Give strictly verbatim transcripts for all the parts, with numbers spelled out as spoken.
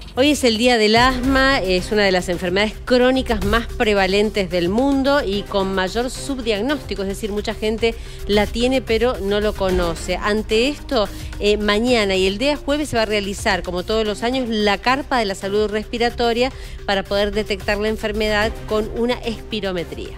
Hoy es el Día del Asma, es una de las enfermedades crónicas más prevalentes del mundo y con mayor subdiagnóstico, es decir, mucha gente la tiene pero no lo conoce. Ante esto, eh, mañana y el día jueves se va a realizar, como todos los años, la carpa de la salud respiratoria para poder detectar la enfermedad con una espirometría.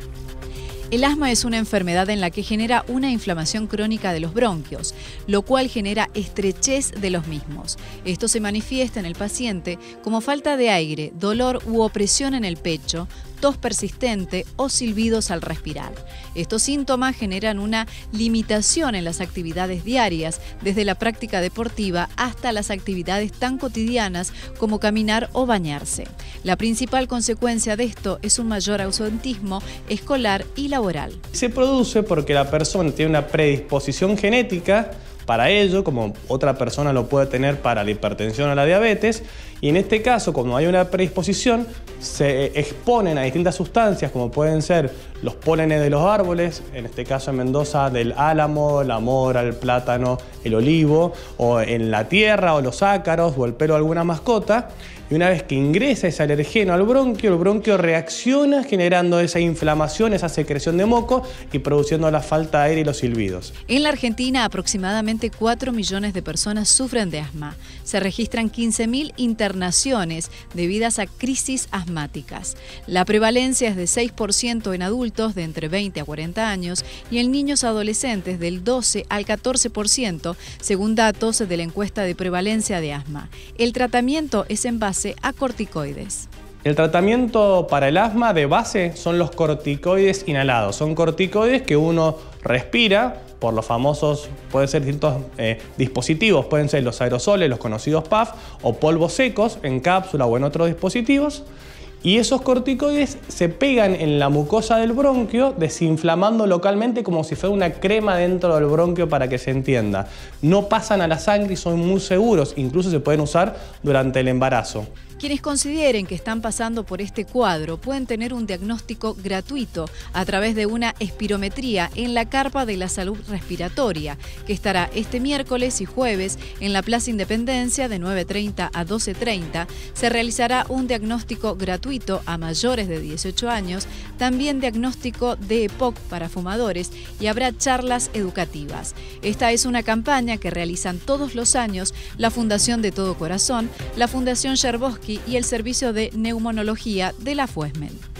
El asma es una enfermedad en la que genera una inflamación crónica de los bronquios, lo cual genera estrechez de los mismos. Esto se manifiesta en el paciente como falta de aire, dolor u opresión en el pecho, tos persistente o silbidos al respirar. Estos síntomas generan una limitación en las actividades diarias, desde la práctica deportiva hasta las actividades tan cotidianas como caminar o bañarse. La principal consecuencia de esto es un mayor ausentismo escolar y laboral. Se produce porque la persona tiene una predisposición genética para ello, como otra persona lo puede tener para la hipertensión o la diabetes, y en este caso, como hay una predisposición, se exponen a distintas sustancias como pueden ser los pólenes de los árboles, en este caso en Mendoza del álamo, la mora, el plátano, el olivo, o en la tierra o los ácaros o el pelo de alguna mascota. Y una vez que ingresa ese alergeno al bronquio, el bronquio reacciona generando esa inflamación, esa secreción de moco y produciendo la falta de aire y los silbidos. En la Argentina, aproximadamente cuatro millones de personas sufren de asma. Se registran quince mil internaciones debidas a crisis asmáticas. La prevalencia es de seis por ciento en adultos de entre veinte a cuarenta años y en niños adolescentes del doce al catorce por ciento, según datos de la encuesta de prevalencia de asma. El tratamiento es en base a corticoides. El tratamiento para el asma de base son los corticoides inhalados. Son corticoides que uno respira por los famosos, pueden ser distintos eh, dispositivos, pueden ser los aerosoles, los conocidos P A F, o polvos secos en cápsula o en otros dispositivos. Y esos corticoides se pegan en la mucosa del bronquio, desinflamando localmente como si fuera una crema dentro del bronquio, para que se entienda. No pasan a la sangre y son muy seguros, incluso se pueden usar durante el embarazo. Quienes consideren que están pasando por este cuadro pueden tener un diagnóstico gratuito a través de una espirometría en la carpa de la salud respiratoria, que estará este miércoles y jueves en la Plaza Independencia de nueve treinta a doce treinta. Se realizará un diagnóstico gratuito a mayores de dieciocho años, también diagnóstico de E P O C para fumadores y habrá charlas educativas. Esta es una campaña que realizan todos los años la Fundación de Todo Corazón, la Fundación Cherboski y el Servicio de Neumonología de la FUESMED.